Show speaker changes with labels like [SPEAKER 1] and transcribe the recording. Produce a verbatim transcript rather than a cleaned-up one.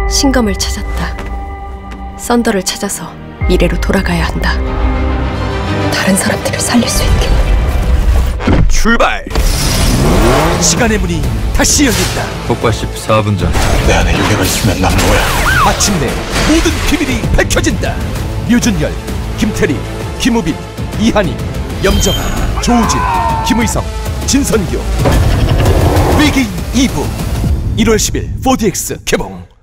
[SPEAKER 1] 신검을 찾았다. 썬더를 찾아서 미래로 돌아가야 한다. 다른 사람들을 살릴 수 있게.
[SPEAKER 2] 출발! 시간의 문이 다시 열린다.
[SPEAKER 3] 폭발 십사 분 전.
[SPEAKER 4] 내 안에 유괴가 있으면 난 뭐야?
[SPEAKER 2] 마침내 모든 비밀이 밝혀진다. 류준열, 김태리, 김우빈, 이한희, 염정아, 조우진, 김의성, 진선규. 외계인 이 부 일월 십일 포디엑스 개봉.